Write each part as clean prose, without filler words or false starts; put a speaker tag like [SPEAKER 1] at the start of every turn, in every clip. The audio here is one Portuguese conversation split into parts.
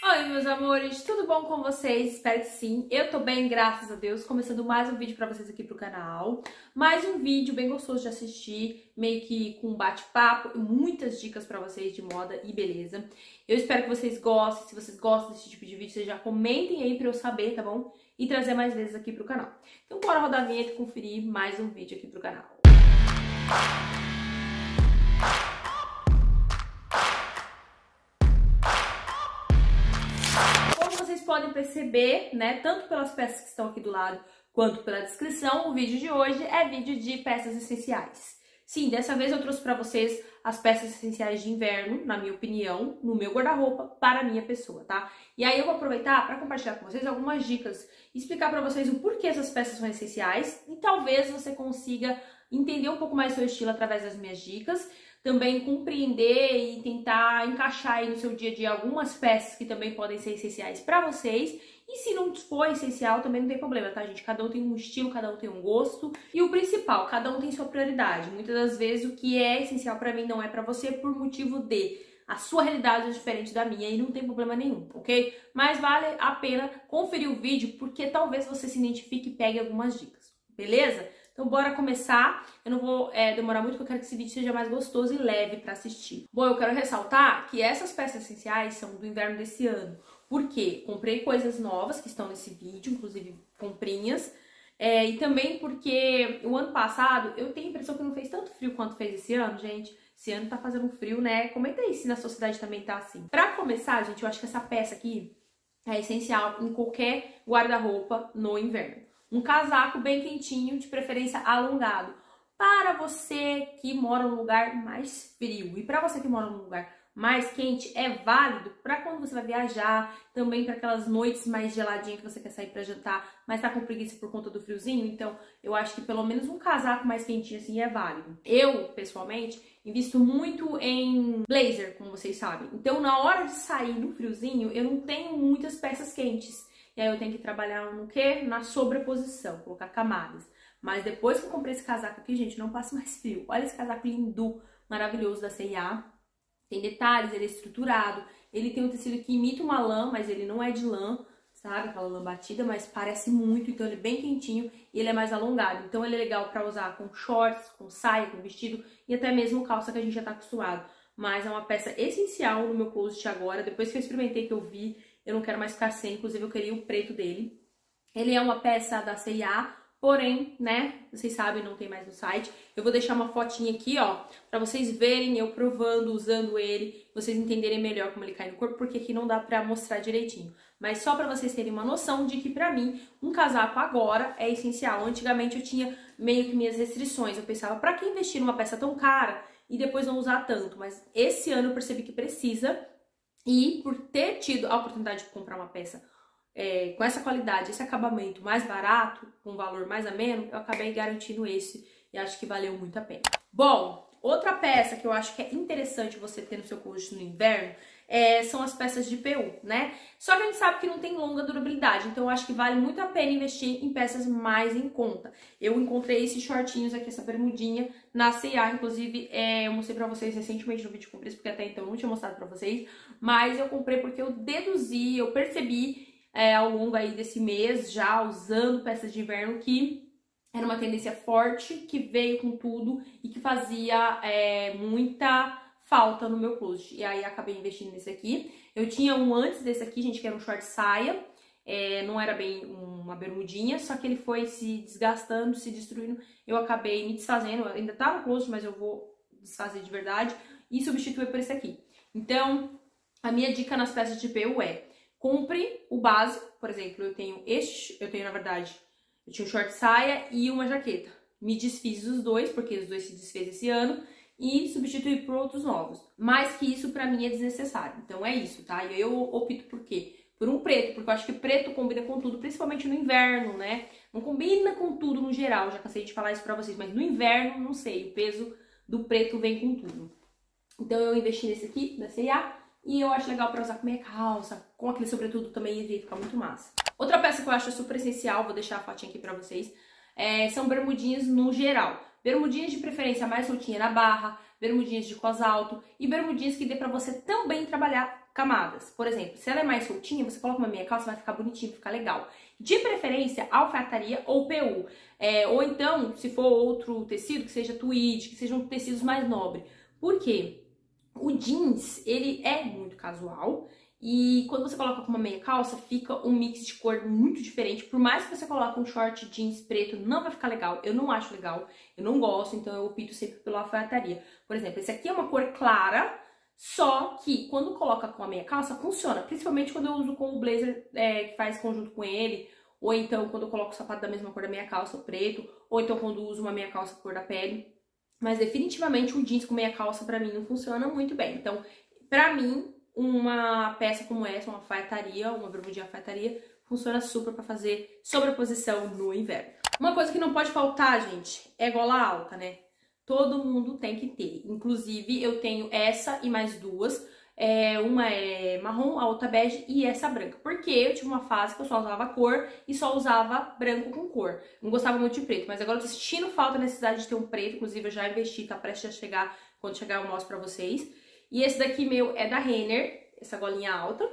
[SPEAKER 1] Oi, meus amores, tudo bom com vocês? Espero que sim. Eu tô bem, graças a Deus. Começando mais um vídeo pra vocês aqui pro canal. Mais um vídeo bem gostoso de assistir, meio que com bate-papo e muitas dicas pra vocês de moda e beleza. Eu espero que vocês gostem. Se vocês gostam desse tipo de vídeo, vocês já comentem aí pra eu saber, tá bom? E trazer mais vezes aqui pro canal. Então bora rodar a vinheta e conferir mais um vídeo aqui pro canal. Podem perceber, né, tanto pelas peças que estão aqui do lado, quanto pela descrição, o vídeo de hoje é vídeo de peças essenciais. Sim, dessa vez eu trouxe para vocês as peças essenciais de inverno, na minha opinião, no meu guarda-roupa, para a minha pessoa, tá? E aí eu vou aproveitar para compartilhar com vocês algumas dicas, explicar para vocês o porquê essas peças são essenciais e talvez você consiga entender um pouco mais seu estilo através das minhas dicas, também compreender e tentar encaixar aí no seu dia a dia algumas peças que também podem ser essenciais para vocês. E se não for essencial, também não tem problema, tá, gente? Cada um tem um estilo, cada um tem um gosto. E o principal, cada um tem sua prioridade. Muitas das vezes o que é essencial para mim não é para você por motivo de a sua realidade é diferente da minha e não tem problema nenhum, ok? Mas vale a pena conferir o vídeo porque talvez você se identifique e pegue algumas dicas, beleza? Então bora começar, eu não vou demorar muito porque eu quero que esse vídeo seja mais gostoso e leve para assistir. Bom, eu quero ressaltar que essas peças essenciais são do inverno desse ano. Por quê? Comprei coisas novas que estão nesse vídeo, inclusive comprinhas. E também porque o ano passado eu tenho a impressão que não fez tanto frio quanto fez esse ano, gente. Esse ano tá fazendo frio, né? Comenta aí se na sua cidade também tá assim. Pra começar, gente, eu acho que essa peça aqui é essencial em qualquer guarda-roupa no inverno. Um casaco bem quentinho, de preferência alongado, para você que mora num lugar mais frio. E para você que mora num lugar mais quente, é válido para quando você vai viajar, também para aquelas noites mais geladinhas que você quer sair para jantar, mas tá com preguiça por conta do friozinho. Então, eu acho que pelo menos um casaco mais quentinho assim é válido. Eu, pessoalmente, invisto muito em blazer, como vocês sabem. Então, na hora de sair no friozinho, eu não tenho muitas peças quentes. E aí eu tenho que trabalhar no quê? Na sobreposição, colocar camadas. Mas depois que eu comprei esse casaco aqui, gente, não passa mais frio. Olha esse casaco lindo, maravilhoso da C&A. Tem detalhes, ele é estruturado. Ele tem um tecido que imita uma lã, mas ele não é de lã, sabe? Aquela lã batida, mas parece muito. Então ele é bem quentinho e ele é mais alongado. Então ele é legal para usar com shorts, com saia, com vestido e até mesmo calça que a gente já tá acostumado. Mas é uma peça essencial no meu closet agora. Depois que eu experimentei, que eu vi, eu não quero mais ficar sem, inclusive eu queria o preto dele. Ele é uma peça da C&A, porém, né, vocês sabem, não tem mais no site. Eu vou deixar uma fotinha aqui, ó, pra vocês verem eu provando, usando ele, vocês entenderem melhor como ele cai no corpo, porque aqui não dá pra mostrar direitinho. Mas só pra vocês terem uma noção de que pra mim, um casaco agora é essencial. Antigamente eu tinha meio que minhas restrições, eu pensava, pra que investir numa peça tão cara e depois não usar tanto? Mas esse ano eu percebi que precisa. E por ter tido a oportunidade de comprar uma peça com essa qualidade, esse acabamento mais barato, com um valor mais ameno, eu acabei garantindo esse e acho que valeu muito a pena. Bom, outra peça que eu acho que é interessante você ter no seu closet no inverno são as peças de PU, né? Só que a gente sabe que não tem longa durabilidade, então eu acho que vale muito a pena investir em peças mais em conta. Eu encontrei esses shortinhos aqui, essa bermudinha, na C&A, inclusive eu mostrei pra vocês recentemente no vídeo que eu comprei, porque até então eu não tinha mostrado pra vocês, mas eu comprei porque eu deduzi, eu percebi ao longo aí desse mês, já usando peças de inverno, que era uma tendência forte, que veio com tudo e que fazia muita falta no meu closet. E aí acabei investindo nesse aqui. Eu tinha um antes desse aqui, gente, que era um short saia. Não era bem uma bermudinha, só que ele foi se desgastando, se destruindo. Eu acabei me desfazendo, ainda tá no closet, mas eu vou desfazer de verdade e substituir por esse aqui. Então, a minha dica nas peças de PU compre o básico. Por exemplo, eu tinha um short saia e uma jaqueta. Me desfiz dos dois, porque os dois se desfez esse ano, e substituir por outros novos. Mais que isso, pra mim, é desnecessário. Então é isso, tá? E eu opto por quê? Por um preto, porque eu acho que preto combina com tudo, principalmente no inverno, né? Não combina com tudo no geral, já cansei de falar isso pra vocês, mas no inverno, não sei, o peso do preto vem com tudo. Então eu investi nesse aqui, da C&A, e eu acho legal pra usar com meia calça, com aquele sobretudo também ia ficar muito massa. Outra peça que eu acho super essencial, vou deixar a fotinha aqui pra vocês, são bermudinhas no geral. Bermudinhas de preferência mais soltinha na barra, bermudinhas de cos alto e bermudinhas que dê pra você também trabalhar camadas. Por exemplo, se ela é mais soltinha, você coloca uma meia calça, vai ficar bonitinho, vai ficar legal. De preferência, alfaiataria ou PU. Ou então, se for outro tecido, que seja tweed, que sejam tecidos mais nobres. Por quê? O jeans, ele é muito casual e quando você coloca com uma meia calça, fica um mix de cor muito diferente. Por mais que você coloque um short jeans preto, não vai ficar legal. Eu não acho legal, eu não gosto, então eu opto sempre pela alfaiataria. Por exemplo, esse aqui é uma cor clara, só que quando coloca com a meia calça, funciona. Principalmente quando eu uso com o blazer que faz conjunto com ele, ou então quando eu coloco o sapato da mesma cor da meia calça, o preto, ou então quando eu uso uma meia calça cor da pele. Mas definitivamente o jeans com meia calça pra mim não funciona muito bem. Então, pra mim, uma peça como essa, uma alfaiataria, uma bermudinha alfaiataria, funciona super pra fazer sobreposição no inverno. Uma coisa que não pode faltar, gente, é gola alta, né? Todo mundo tem que ter. Inclusive, eu tenho essa e mais duas. Uma é marrom, a outra bege e essa branca. Porque eu tive uma fase que eu só usava cor e só usava branco com cor. Não gostava muito de preto, mas agora eu tô sentindo falta da necessidade de ter um preto. Inclusive eu já investi, tá prestes a chegar. Quando chegar eu mostro pra vocês. E esse daqui meu é da Renner, essa golinha alta.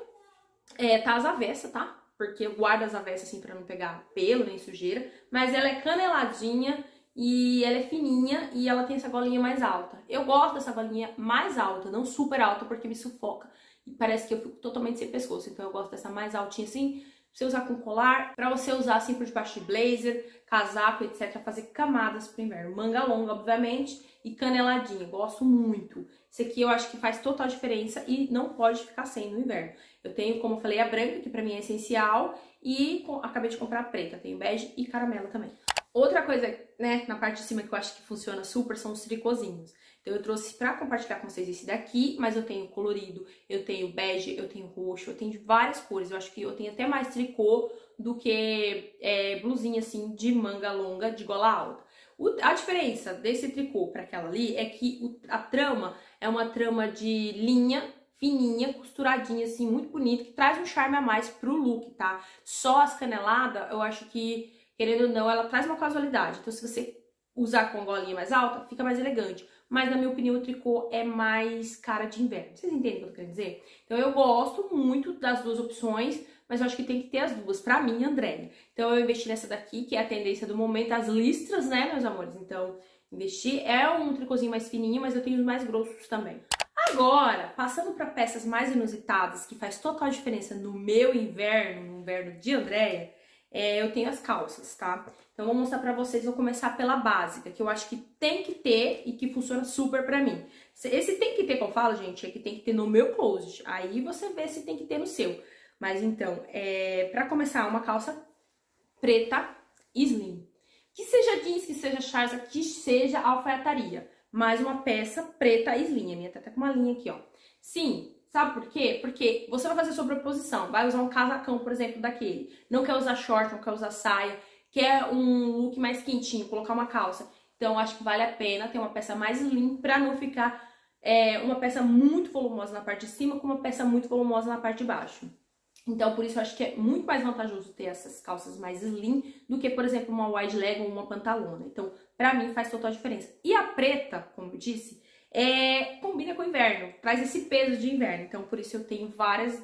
[SPEAKER 1] Tá as avessas, tá? Porque eu guardo as avessas assim pra não pegar pelo nem sujeira. Mas ela é caneladinha. E ela é fininha e ela tem essa golinha mais alta. Eu gosto dessa golinha mais alta, não super alta, porque me sufoca. E parece que eu fico totalmente sem pescoço. Então eu gosto dessa mais altinha assim, pra você usar com colar, pra você usar assim por debaixo de blazer, casaco, etc. Fazer camadas pro inverno. Manga longa, obviamente, e caneladinha. Gosto muito. Esse aqui eu acho que faz total diferença e não pode ficar sem no inverno. Eu tenho, como eu falei, a branca, que pra mim é essencial. E acabei de comprar a preta. Tenho bege e caramelo também. Outra coisa, né, na parte de cima que eu acho que funciona super são os tricôzinhos. Então eu trouxe pra compartilhar com vocês esse daqui, mas eu tenho colorido, eu tenho bege, eu tenho roxo, eu tenho de várias cores. Eu acho que eu tenho até mais tricô do que blusinha assim de manga longa, de gola alta. A diferença desse tricô para aquela ali é que a trama é uma trama de linha fininha, costuradinha assim, muito bonita, que traz um charme a mais pro look, tá? Só as caneladas, eu acho que querendo ou não, ela traz uma casualidade. Então, se você usar com golinha mais alta, fica mais elegante. Mas, na minha opinião, o tricô é mais cara de inverno. Vocês entendem o que eu tô querendo dizer? Então, eu gosto muito das duas opções, mas eu acho que tem que ter as duas. Pra mim, Andréia. Então, eu investi nessa daqui, que é a tendência do momento, as listras, né, meus amores? Então, investi. É um tricôzinho mais fininho, mas eu tenho os mais grossos também. Agora, passando para peças mais inusitadas, que faz total diferença no meu inverno, no inverno de Andréia, eu tenho as calças, tá? Então, vou mostrar pra vocês, vou começar pela básica, que eu acho que tem que ter e que funciona super pra mim. Esse tem que ter, que eu falo, gente, é que tem que ter no meu closet. Aí você vê se tem que ter no seu. Mas então, pra começar, uma calça preta slim. Que seja jeans, que seja charza, que seja alfaiataria. Mais uma peça preta slim. A minha tá até com uma linha aqui, ó. Sim. Sabe por quê? Porque você vai fazer sobreposição, vai usar um casacão, por exemplo, daquele. Não quer usar short, não quer usar saia, quer um look mais quentinho, colocar uma calça. Então, acho que vale a pena ter uma peça mais slim pra não ficar uma peça muito volumosa na parte de cima com uma peça muito volumosa na parte de baixo. Então, por isso, eu acho que é muito mais vantajoso ter essas calças mais slim do que, por exemplo, uma wide leg ou uma pantalona. Então, pra mim, faz total diferença. E a preta, como eu disse, combina com o inverno, traz esse peso de inverno. Então, por isso eu tenho várias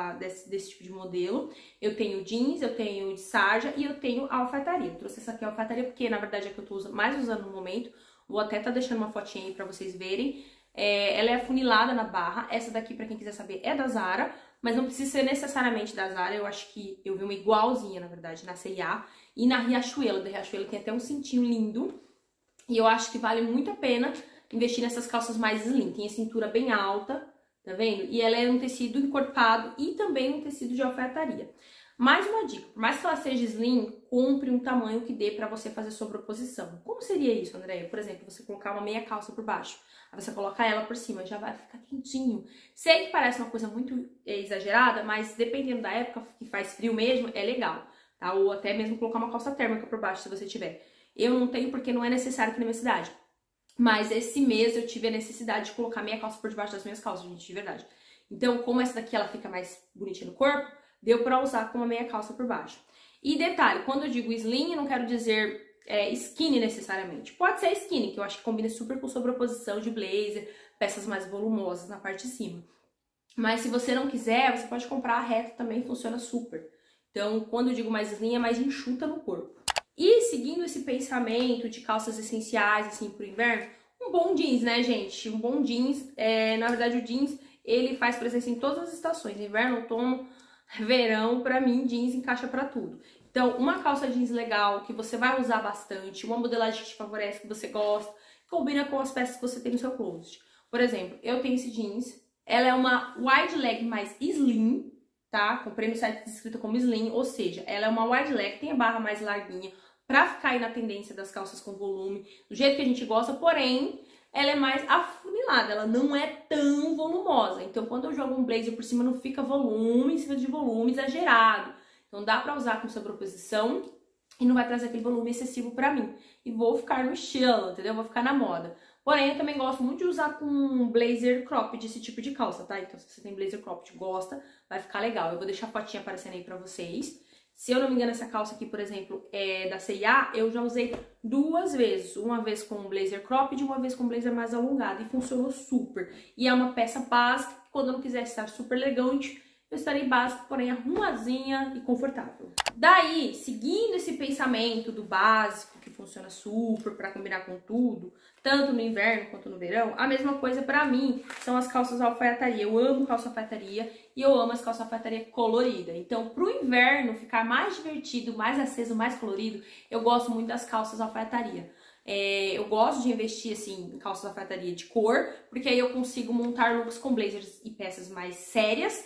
[SPEAKER 1] desse tipo de modelo. Eu tenho jeans, eu tenho de sarja e eu tenho a alfaiataria. Eu trouxe essa aqui, a alfaiataria, porque na verdade é a que eu tô mais usando no momento. Vou até estar deixando uma fotinha aí pra vocês verem. Ela é afunilada na barra. Essa daqui, pra quem quiser saber, é da Zara. Mas não precisa ser necessariamente da Zara. Eu acho que eu vi uma igualzinha, na verdade, na C&A. E na Riachuelo. Da Riachuelo tem até um cintinho lindo. E eu acho que vale muito a pena investir nessas calças mais slim. Tem a cintura bem alta, tá vendo? E ela é um tecido encorpado e também um tecido de alfaiataria. Mais uma dica, por mais que ela seja slim, compre um tamanho que dê pra você fazer sobreposição. Como seria isso, Andréia? Por exemplo, você colocar uma meia calça por baixo, aí você coloca ela por cima, já vai ficar quentinho. Sei que parece uma coisa muito exagerada, mas dependendo da época que faz frio mesmo, é legal, tá? Ou até mesmo colocar uma calça térmica por baixo, se você tiver. Eu não tenho porque não é necessário aqui na minha cidade. Mas esse mês eu tive a necessidade de colocar minha calça por debaixo das minhas calças, gente, de verdade. Então, como essa daqui ela fica mais bonitinha no corpo, deu pra usar com uma meia calça por baixo. E detalhe, quando eu digo slim, eu não quero dizer skinny necessariamente. Pode ser skinny, que eu acho que combina super com sobreposição de blazer, peças mais volumosas na parte de cima. Mas se você não quiser, você pode comprar reto também, funciona super. Então, quando eu digo mais slim, é mais enxuta no corpo. E seguindo esse pensamento de calças essenciais, assim, pro inverno, um bom jeans, né, gente? Um bom jeans, na verdade, o jeans, ele faz presença em todas as estações. Inverno, outono, verão, pra mim, jeans encaixa pra tudo. Então, uma calça jeans legal, que você vai usar bastante, uma modelagem que te favorece, que você gosta, combina com as peças que você tem no seu closet. Por exemplo, eu tenho esse jeans, ela é uma wide leg mais slim, tá? Comprei no site descrita como slim, ou seja, ela é uma wide leg, tem a barra mais larguinha, pra ficar aí na tendência das calças com volume, do jeito que a gente gosta, porém, ela é mais afunilada, ela não é tão volumosa. Então, quando eu jogo um blazer por cima, não fica volume em cima de volume exagerado. Então, dá pra usar com sobreposição e não vai trazer aquele volume excessivo pra mim. E vou ficar no estilo, entendeu? Vou ficar na moda. Porém, eu também gosto muito de usar com blazer cropped, esse tipo de calça, tá? Então, se você tem blazer cropped e gosta, vai ficar legal. Eu vou deixar a fotinha aparecendo aí pra vocês. Se eu não me engano, essa calça aqui, por exemplo, é da C&A, eu já usei 2 vezes. Uma vez com um blazer cropped e uma vez com um blazer mais alongado. E funcionou super. E é uma peça básica, que quando eu não quiser estar super elegante, eu estarei básica, porém arrumadinha e confortável. Daí, seguindo esse pensamento do básico, que funciona super para combinar com tudo, tanto no inverno quanto no verão, a mesma coisa pra mim são as calças alfaiataria. Eu amo calça alfaiataria e eu amo as calças alfaiataria colorida. Então, pro inverno ficar mais divertido, mais aceso, mais colorido, eu gosto muito das calças alfaiataria. Eu gosto de investir assim em calças alfaiataria de cor, porque aí eu consigo montar looks com blazers e peças mais sérias,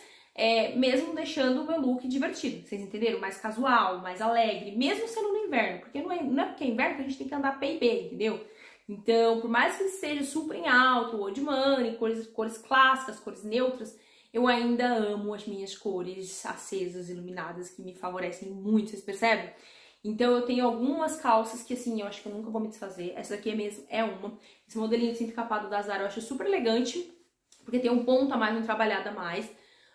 [SPEAKER 1] mesmo deixando o meu look divertido, vocês entenderam? Mais casual, mais alegre, mesmo sendo no inverno, porque não é porque é inverno que a gente tem que andar P&B, entendeu? Então, por mais que seja super em alto, old money, cores clássicas, cores neutras, eu ainda amo as minhas cores acesas, iluminadas, que me favorecem muito, vocês percebem? Então, eu tenho algumas calças que, assim, eu acho que eu nunca vou me desfazer. Essa daqui mesmo é uma. Esse modelinho de cinto capado da Zara eu acho super elegante, porque tem um ponto a mais, um trabalhado a mais.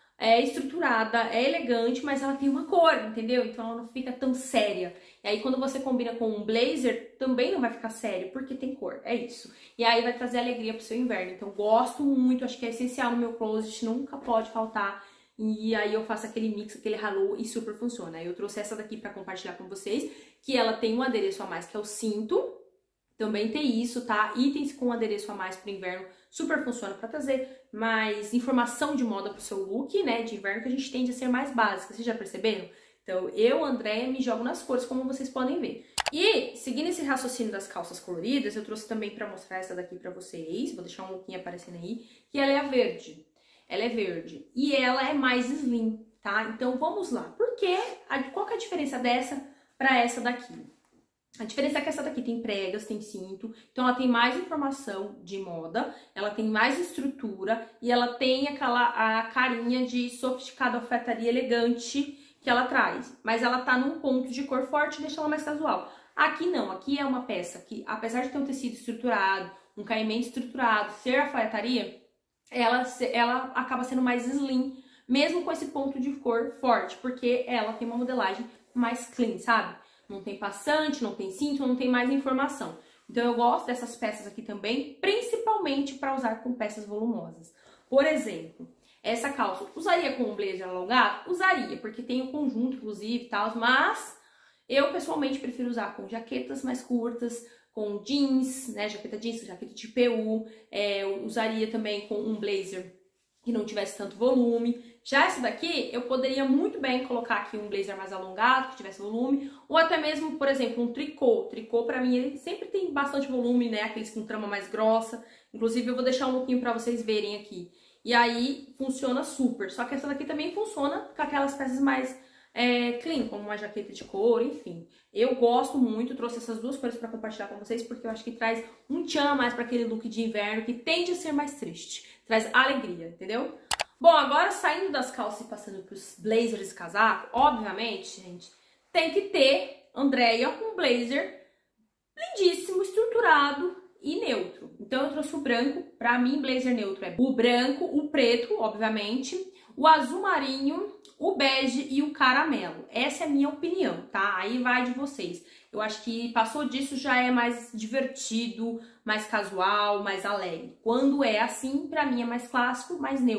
[SPEAKER 1] É estruturada, é elegante, mas ela tem uma cor, entendeu? Então ela não fica tão séria. E aí quando você combina com um blazer, também não vai ficar sério, porque tem cor, é isso. E aí vai trazer alegria pro seu inverno. Então gosto muito, acho que é essencial no meu closet, nunca pode faltar. E aí eu faço aquele mix, aquele halo e super funciona. Aí eu trouxe essa daqui pra compartilhar com vocês, que ela tem um adereço a mais, que é o cinto. Também tem isso, tá? Itens com adereço a mais pro inverno super funciona para trazer mais informação de moda pro seu look, né, de inverno, que a gente tende a ser mais básica, vocês já perceberam? Então, eu, Andréia, me jogo nas cores, como vocês podem ver. E, seguindo esse raciocínio das calças coloridas, eu trouxe também para mostrar essa daqui para vocês, vou deixar um lookinho aparecendo aí, que ela é a verde. Ela é verde e ela é mais slim, tá? Então, vamos lá. Qual que é a diferença dessa para essa daqui? A diferença é que essa daqui tem pregas, tem cinto, então ela tem mais informação de moda, ela tem mais estrutura e ela tem a carinha de sofisticada alfaiataria elegante que ela traz. Mas ela tá num ponto de cor forte e deixa ela mais casual. Aqui não, aqui é uma peça que, apesar de ter um tecido estruturado, um caimento estruturado, ser alfaiataria, ela acaba sendo mais slim, mesmo com esse ponto de cor forte, porque ela tem uma modelagem mais clean, sabe? Não tem passante, não tem cinto, não tem mais informação. Então eu gosto dessas peças aqui também, principalmente para usar com peças volumosas. Por exemplo, essa calça, usaria com um blazer alongado? Usaria, porque tem um conjunto, inclusive, e tal, mas eu pessoalmente prefiro usar com jaquetas mais curtas, com jeans, né, jaqueta jeans, jaqueta de PU, eu usaria também com um blazer que não tivesse tanto volume. Já essa daqui, eu poderia muito bem colocar aqui um blazer mais alongado, que tivesse volume, ou até mesmo, por exemplo, um tricô. Tricô, pra mim, ele sempre tem bastante volume, né, aqueles com trama mais grossa. Inclusive, eu vou deixar um pouquinho pra vocês verem aqui. E aí, funciona super. Só que essa daqui também funciona com aquelas peças mais clean, como uma jaqueta de couro, enfim. Eu gosto muito, trouxe essas duas cores pra compartilhar com vocês, porque eu acho que traz um tchan a mais pra aquele look de inverno, que tende a ser mais triste. Traz alegria, entendeu? Bom, agora saindo das calças e passando pros blazers e casaco, obviamente, gente, tem que ter Andréia com blazer lindíssimo, estruturado e neutro. Então eu trouxe o branco, pra mim blazer neutro é o branco, o preto, obviamente, o azul marinho, o bege e o caramelo. Essa é a minha opinião, tá? Aí vai de vocês. Eu acho que passou disso já é mais divertido, mais casual, mais alegre. Quando é assim, pra mim é mais clássico, mais neutro.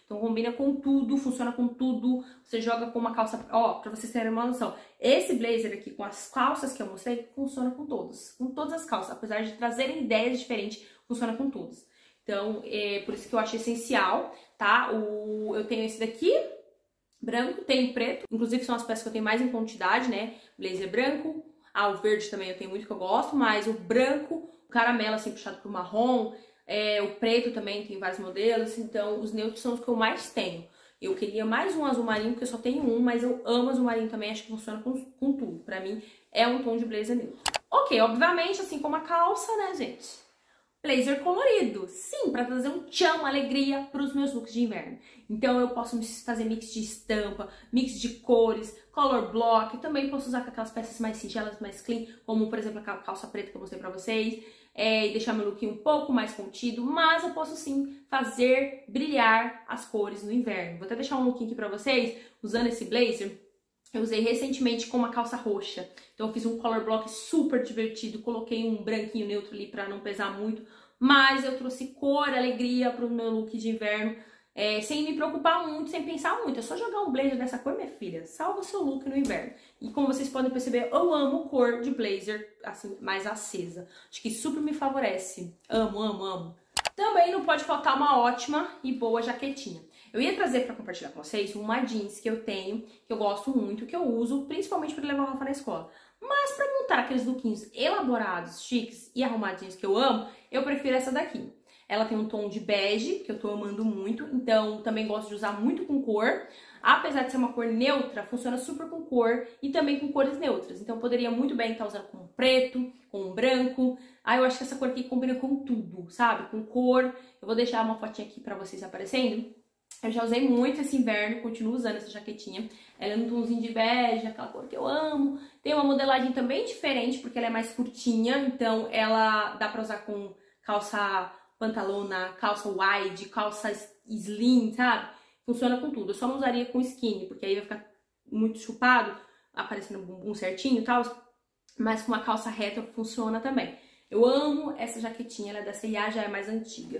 [SPEAKER 1] Então combina com tudo, funciona com tudo. Você joga com uma calça... Ó, pra vocês terem uma noção, esse blazer aqui com as calças que eu mostrei, funciona com todas. Com todas as calças, apesar de trazerem ideias diferentes, funciona com todas. Então, por isso que eu acho essencial, tá? Eu tenho esse daqui, branco, tenho preto. Inclusive são as peças que eu tenho mais em quantidade, né? Blazer branco. Ah, o verde também eu tenho muito que eu gosto, mas o branco, o caramelo assim puxado pro marrom, o preto também tem vários modelos, então os neutros são os que eu mais tenho. Eu queria mais um azul marinho, porque eu só tenho um, mas eu amo azul marinho também, acho que funciona com tudo. Pra mim, é um tom de blazer neutro. Ok, obviamente, assim como a calça, né, gente? Blazer colorido, sim, pra trazer um tchan, uma alegria pros meus looks de inverno. Então eu posso fazer mix de estampa, mix de cores, color block, também posso usar com aquelas peças mais singelas, mais clean, como por exemplo aquela calça preta que eu mostrei pra vocês, e deixar meu look um pouco mais contido, mas eu posso sim fazer brilhar as cores no inverno. Vou até deixar um look aqui pra vocês, usando esse blazer. Eu usei recentemente com uma calça roxa, então eu fiz um color block super divertido, coloquei um branquinho neutro ali pra não pesar muito, mas eu trouxe cor, alegria pro meu look de inverno, sem me preocupar muito, sem pensar muito. É só jogar um blazer dessa cor, minha filha, salva o seu look no inverno. E como vocês podem perceber, eu amo cor de blazer, assim, mais acesa. Acho que super me favorece. Amo, amo, amo. Também não pode faltar uma ótima e boa jaquetinha. Eu ia trazer para compartilhar com vocês uma jeans que eu tenho, que eu gosto muito, que eu uso, principalmente para levar o Rafa na escola. Mas para montar aqueles lookinhos elaborados, chiques e arrumadinhos que eu amo, eu prefiro essa daqui. Ela tem um tom de bege, que eu tô amando muito, então também gosto de usar muito com cor. Apesar de ser uma cor neutra, funciona super com cor e também com cores neutras. Então poderia muito bem estar usando com preto, com branco. Eu acho que essa cor aqui combina com tudo, sabe? Com cor. Eu vou deixar uma fotinha aqui pra vocês aparecendo. Eu já usei muito esse inverno, continuo usando essa jaquetinha. Ela é um tomzinho de bege, aquela cor que eu amo. Tem uma modelagem também diferente, porque ela é mais curtinha. Então ela dá pra usar com calça pantalona, calça wide, calça slim, sabe? Funciona com tudo. Eu só não usaria com skinny, porque aí vai ficar muito chupado, aparecendo o bumbum certinho e tal. Mas com uma calça reta funciona também. Eu amo essa jaquetinha, ela é da C&A, já é mais antiga.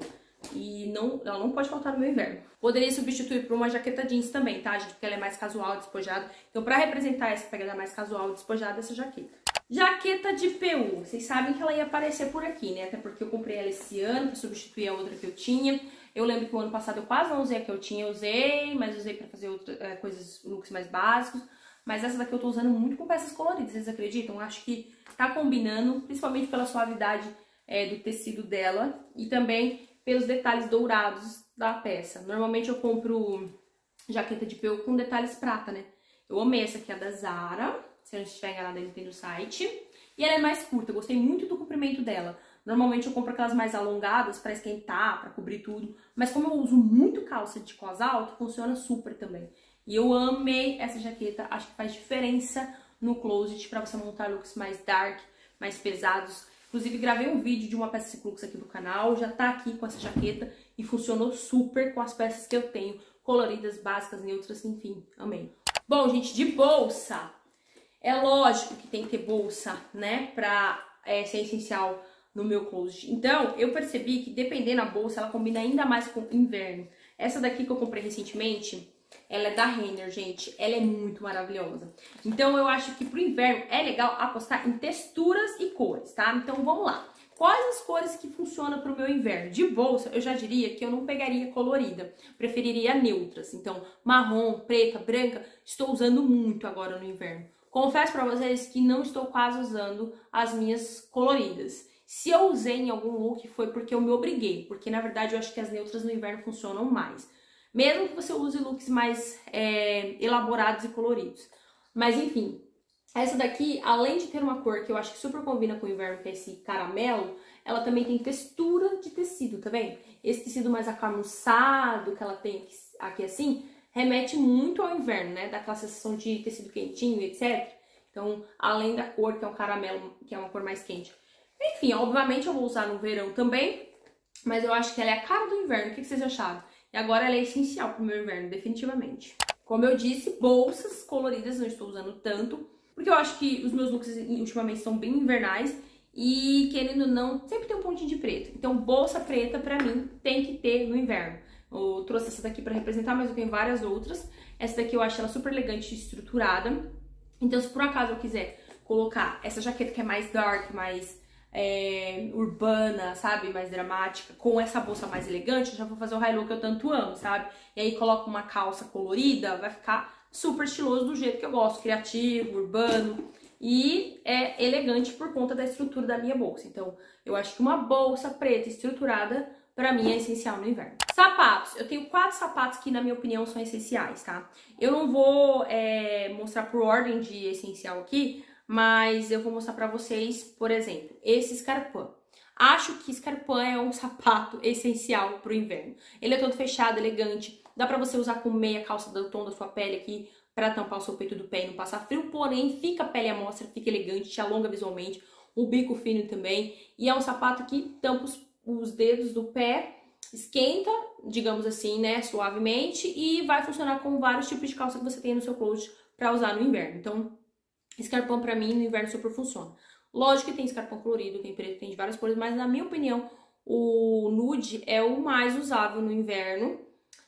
[SPEAKER 1] E ela não pode faltar no meu inverno. Poderia substituir por uma jaqueta jeans também, tá, gente? Porque ela é mais casual, despojada. Então, pra representar essa pegada mais casual, despojada, essa jaqueta. Jaqueta de PU. Vocês sabem que ela ia aparecer por aqui, né? Até porque eu comprei ela esse ano pra substituir a outra que eu tinha. Eu lembro que o ano passado eu quase não usei a que eu tinha. Eu usei, mas usei pra fazer coisas, looks mais básicos. Mas essa daqui eu tô usando muito com peças coloridas, vocês acreditam? Acho que tá combinando, principalmente pela suavidade do tecido dela. E também pelos detalhes dourados da peça. Normalmente eu compro jaqueta de PU com detalhes prata, né? Eu amei essa aqui, a da Zara. Se eu não estiver enganada, ele tem no site. E ela é mais curta, eu gostei muito do comprimento dela. Normalmente eu compro aquelas mais alongadas pra esquentar, pra cobrir tudo. Mas como eu uso muito calça de cos alto, funciona super também. E eu amei essa jaqueta, acho que faz diferença no closet pra você montar looks mais dark, mais pesados. Inclusive, gravei um vídeo de uma peça Ciclux aqui do canal, já tá aqui com essa jaqueta e funcionou super com as peças que eu tenho, coloridas, básicas, neutras, enfim, amei. Bom, gente, de bolsa, é lógico que tem que ter bolsa, né, pra ser essencial no meu closet. Então, eu percebi que dependendo da bolsa, ela combina ainda mais com inverno. Essa daqui que eu comprei recentemente, ela é da Renner, gente. Ela é muito maravilhosa. Então, eu acho que pro inverno é legal apostar em texturas e cores, tá? Então, vamos lá. Quais as cores que funcionam pro meu inverno? De bolsa, eu já diria que eu não pegaria colorida. Preferiria neutras. Então, marrom, preta, branca, estou usando muito agora no inverno. Confesso pra vocês que não estou quase usando as minhas coloridas. Se eu usei em algum look foi porque eu me obriguei. Porque, na verdade, eu acho que as neutras no inverno funcionam mais. Mesmo que você use looks mais elaborados e coloridos. Mas enfim, essa daqui, além de ter uma cor que eu acho que super combina com o inverno, que é esse caramelo, ela também tem textura de tecido, tá vendo? Esse tecido mais acamuçado que ela tem aqui assim, remete muito ao inverno, né? Daquela sensação de tecido quentinho, etc. Então, além da cor, que é um caramelo, que é uma cor mais quente. Enfim, obviamente eu vou usar no verão também, mas eu acho que ela é a cara do inverno. O que vocês acharam? E agora ela é essencial pro meu inverno, definitivamente. Como eu disse, bolsas coloridas não estou usando tanto, porque eu acho que os meus looks ultimamente são bem invernais e, querendo ou não, sempre tem um pontinho de preto. Então, bolsa preta, pra mim, tem que ter no inverno. Eu trouxe essa daqui pra representar, mas eu tenho várias outras. Essa daqui eu acho ela super elegante e estruturada. Então, se por acaso eu quiser colocar essa jaqueta que é mais dark, mais urbana, sabe? Mais dramática, com essa bolsa mais elegante, eu já vou fazer o high look que eu tanto amo, sabe? E aí coloco uma calça colorida, vai ficar super estiloso do jeito que eu gosto, criativo, urbano. E é elegante por conta da estrutura da minha bolsa. Então, eu acho que uma bolsa preta estruturada, pra mim, é essencial no inverno. Sapatos. Eu tenho 4 sapatos que, na minha opinião, são essenciais, tá? Eu não vou mostrar por ordem de essencial aqui, mas eu vou mostrar pra vocês, por exemplo, esse Scarpin. Acho que Scarpin é um sapato essencial pro inverno. Ele é todo fechado, elegante. Dá pra você usar com meia calça do tom da sua pele aqui, para tampar o seu peito do pé e não passar frio, porém fica a pele à mostra, fica elegante, te alonga visualmente, o bico fino também, e é um sapato que tampa os dedos do pé, esquenta, digamos assim, né, suavemente, e vai funcionar com vários tipos de calça que você tem no seu closet para usar no inverno. Então, Scarpin pra mim no inverno super funciona. Lógico que tem Scarpin colorido, tem preto, tem de várias cores, mas na minha opinião, o nude é o mais usável no inverno.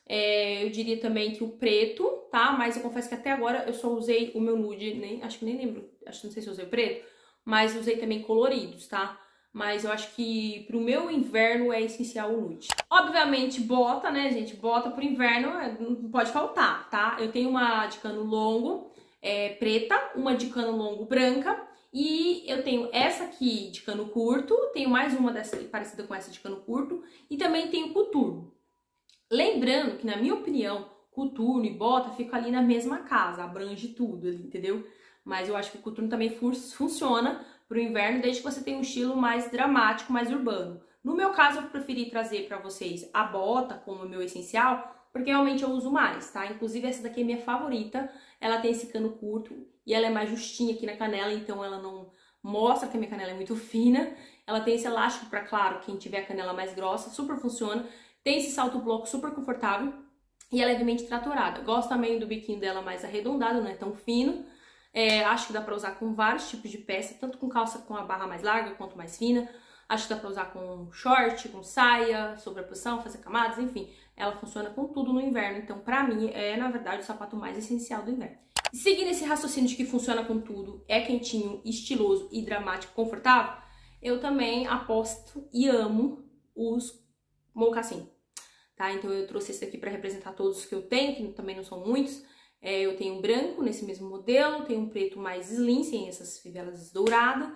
[SPEAKER 1] Eu diria também que o preto, tá? Mas eu confesso que até agora eu só usei o meu nude, acho que nem lembro, acho que não sei se eu usei o preto, mas usei também coloridos, tá? Mas eu acho que pro meu inverno é essencial o nude. Obviamente bota, né, gente? Bota pro inverno não pode faltar, tá? Eu tenho uma de cano longo preta, uma de cano longo branca, e eu tenho essa aqui de cano curto, tenho mais uma dessa parecida com essa de cano curto, e também tenho coturno. Lembrando que, na minha opinião, coturno e bota ficam ali na mesma casa, abrange tudo ali, entendeu? Mas eu acho que o coturno também funciona pro inverno, desde que você tenha um estilo mais dramático, mais urbano. No meu caso, eu preferi trazer pra vocês a bota como meu essencial, porque realmente eu uso mais, tá? Inclusive, essa daqui é minha favorita, ela tem esse cano curto e ela é mais justinha aqui na canela, então ela não mostra que a minha canela é muito fina. Ela tem esse elástico pra, claro, quem tiver a canela mais grossa, super funciona. Tem esse salto bloco super confortável e é levemente tratorada. Gosto também do biquinho dela mais arredondado, não é tão fino. Acho que dá pra usar com vários tipos de peça, tanto com calça com a barra mais larga quanto mais fina. Acho que dá pra usar com short, com saia, sobreposição, fazer camadas, enfim. Ela funciona com tudo no inverno, então pra mim é, na verdade, o sapato mais essencial do inverno. E seguindo esse raciocínio de que funciona com tudo, é quentinho, estiloso e dramático, confortável, eu também aposto e amo os mocassim, tá? Então eu trouxe esse aqui para representar todos que eu tenho, que também não são muitos. Eu tenho um branco nesse mesmo modelo, tenho um preto mais slim, sem essas fivelas douradas.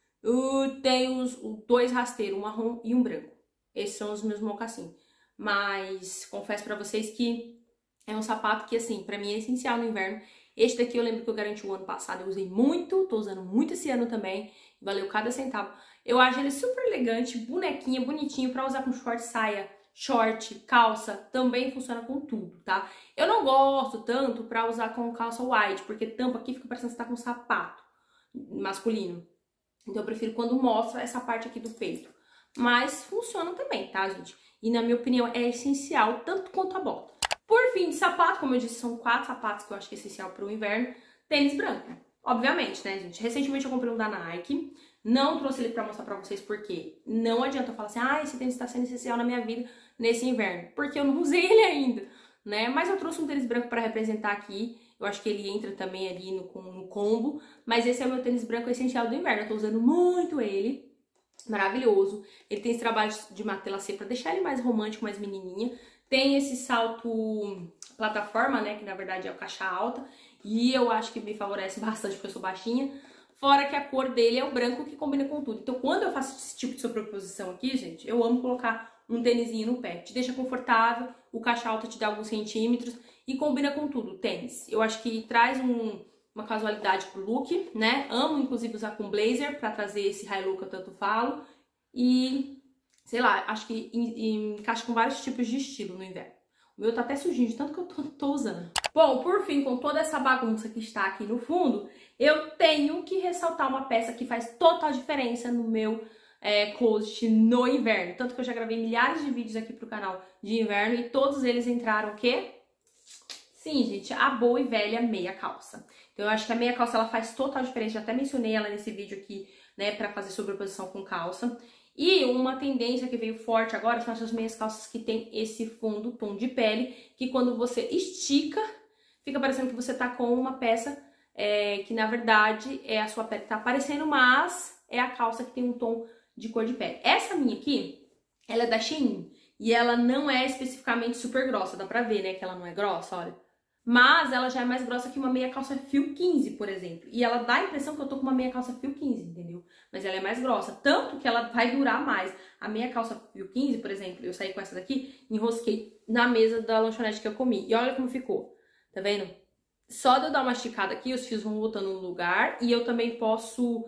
[SPEAKER 1] Eu tenho os 2 rasteiros, um marrom e um branco. Esses são os meus mocassim. Mas confesso para vocês que é um sapato que, assim, para mim é essencial no inverno. Este daqui eu lembro que eu garanti o ano passado, eu usei muito, tô usando muito esse ano também, valeu cada centavo. Eu acho ele super elegante, bonequinho, bonitinho, pra usar com short, saia, short, calça, também funciona com tudo, tá? Eu não gosto tanto pra usar com calça wide, porque tampa aqui fica parecendo que você tá com um sapato masculino. Então eu prefiro quando mostra essa parte aqui do peito. Mas funciona também, tá, gente? E na minha opinião é essencial, tanto quanto a bota. Por fim, de sapato, como eu disse, são 4 sapatos que eu acho que é essencial pro inverno. Tênis branco, obviamente, né, gente? Recentemente eu comprei um da Nike. Não trouxe ele pra mostrar pra vocês porque não adianta eu falar assim, esse tênis tá sendo essencial na minha vida nesse inverno. Porque eu não usei ele ainda, né? Mas eu trouxe um tênis branco pra representar aqui. Eu acho que ele entra também ali no combo. Mas esse é o meu tênis branco essencial do inverno. Eu tô usando muito ele. Maravilhoso. Ele tem esse trabalho de matelacê pra deixar ele mais romântico, mais menininha. Tem esse salto plataforma, né? Que na verdade é o caixa alta. E eu acho que me favorece bastante porque eu sou baixinha. Fora que a cor dele é o branco que combina com tudo. Então, quando eu faço esse tipo de sobreposição aqui, gente, eu amo colocar um tênisinho no pé. Te deixa confortável, o caixa alta te dá alguns centímetros e combina com tudo. Tênis. Eu acho que traz uma casualidade pro look, né? Amo, inclusive, usar com blazer pra trazer esse high look que eu tanto falo. E, sei lá, acho que encaixa com vários tipos de estilo no inverno. O meu tá até sujinho de tanto que eu tô usando. Bom, por fim, com toda essa bagunça que está aqui no fundo, eu tenho que ressaltar uma peça que faz total diferença no meu closet no inverno. Tanto que eu já gravei milhares de vídeos aqui pro canal de inverno e todos eles entraram o quê? Sim, gente, a boa e velha meia calça. Então eu acho que a meia calça ela faz total diferença, já até mencionei ela nesse vídeo aqui, né, pra fazer sobreposição com calça. E uma tendência que veio forte agora são essas meias calças que tem esse fundo, tom de pele, que quando você estica, fica parecendo que você tá com uma peça que na verdade é a sua pele que tá aparecendo, mas é a calça que tem um tom de cor de pele. Essa minha aqui, ela é da Shein e ela não é especificamente super grossa, dá pra ver, né, que ela não é grossa, olha. Mas ela já é mais grossa que uma meia calça fio 15, por exemplo. E ela dá a impressão que eu tô com uma meia calça fio 15, entendeu? Mas ela é mais grossa, tanto que ela vai durar mais. A meia calça fio 15, por exemplo, eu saí com essa daqui, enrosquei na mesa da lanchonete que eu comi. E olha como ficou, tá vendo? Só de eu dar uma esticada aqui, os fios vão voltando no lugar. E eu também posso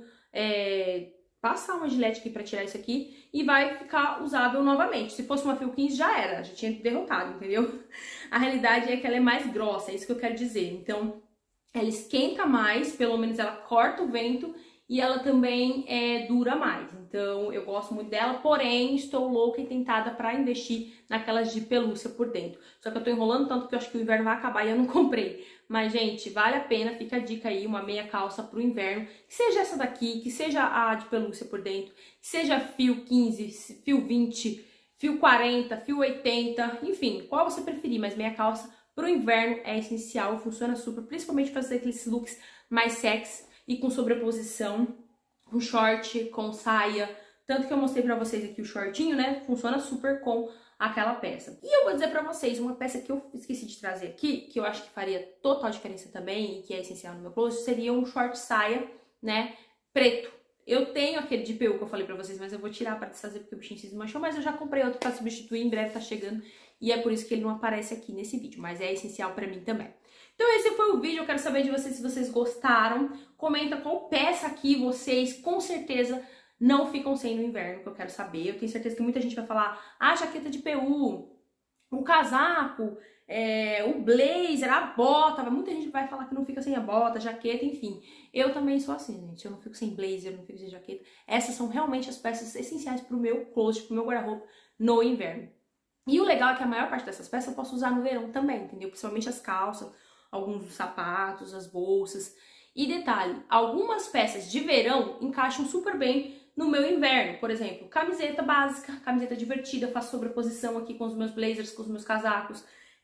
[SPEAKER 1] passar uma gilete aqui pra tirar isso aqui e vai ficar usável novamente. Se fosse uma fio 15 já era, já tinha derrotado, entendeu? A realidade é que ela é mais grossa, é isso que eu quero dizer. Então, ela esquenta mais, pelo menos ela corta o vento e ela também dura mais. Então, eu gosto muito dela, porém, estou louca e tentada pra investir naquelas de pelúcia por dentro. Só que eu tô enrolando tanto que eu acho que o inverno vai acabar e eu não comprei. Mas, gente, vale a pena, fica a dica aí, uma meia calça pro inverno. Que seja essa daqui, que seja a de pelúcia por dentro, que seja fio 15, fio 20, fio 40, fio 80, enfim, qual você preferir, mas meia calça pro inverno é essencial, funciona super, principalmente pra fazer aqueles looks mais sexy e com sobreposição, com short, com saia. Tanto que eu mostrei pra vocês aqui o shortinho, né? Funciona super com aquela peça. E eu vou dizer pra vocês uma peça que eu esqueci de trazer aqui, que eu acho que faria total diferença também e que é essencial no meu closet, seria um short saia, né, preto. Eu tenho aquele de PU que eu falei pra vocês, mas eu vou tirar pra desfazer porque o bichinho se desmanchou, mas eu já comprei outro pra substituir, em breve tá chegando e é por isso que ele não aparece aqui nesse vídeo, mas é essencial pra mim também. Então esse foi o vídeo, eu quero saber de vocês se vocês gostaram, comenta qual peça aqui vocês com certeza não ficam sem no inverno, que eu quero saber. Eu tenho certeza que muita gente vai falar, a jaqueta de PU, o casaco, o blazer, a bota. Muita gente vai falar que não fica sem a bota, jaqueta, enfim. Eu também sou assim, gente. Eu não fico sem blazer, eu não fico sem jaqueta. Essas são realmente as peças essenciais pro meu closet, pro meu guarda-roupa no inverno. E o legal é que a maior parte dessas peças eu posso usar no verão também, entendeu? Principalmente as calças, alguns dos sapatos, as bolsas. E detalhe, algumas peças de verão encaixam super bem no meu inverno, por exemplo, camiseta básica, camiseta divertida, eu faço sobreposição aqui com os meus blazers, com os meus casacos,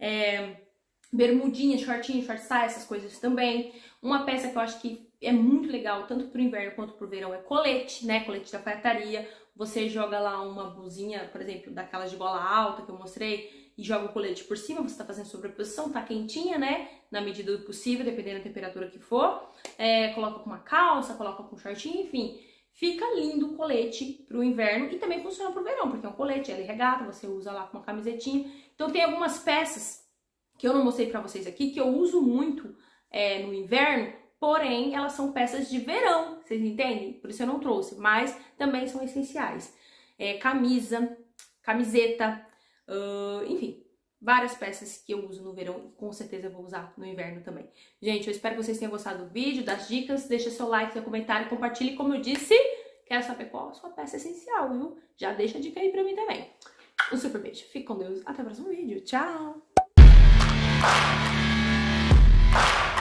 [SPEAKER 1] bermudinha, shortinho, short saia, essas coisas também. Uma peça que eu acho que é muito legal, tanto pro inverno quanto pro verão, é colete, né, colete da alfaiataria. Você joga lá uma blusinha, por exemplo, daquelas de gola alta que eu mostrei, e joga o colete por cima, você tá fazendo sobreposição, tá quentinha, né, na medida do possível, dependendo da temperatura que for. Coloca com uma calça, coloca com um shortinho, enfim. Fica lindo o colete pro inverno e também funciona pro verão, porque é um colete, ele regata, você usa lá com uma camisetinha. Então tem algumas peças que eu não mostrei pra vocês aqui, que eu uso muito no inverno, porém elas são peças de verão, vocês entendem? Por isso eu não trouxe, mas também são essenciais. Camisa, camiseta, enfim. Várias peças que eu uso no verão e com certeza eu vou usar no inverno também. Gente, eu espero que vocês tenham gostado do vídeo, das dicas. Deixa seu like, seu comentário, compartilhe. Como eu disse, quero saber qual a sua peça essencial, viu? Já deixa a dica aí pra mim também. Um super beijo. Fique com Deus. Até o próximo vídeo. Tchau!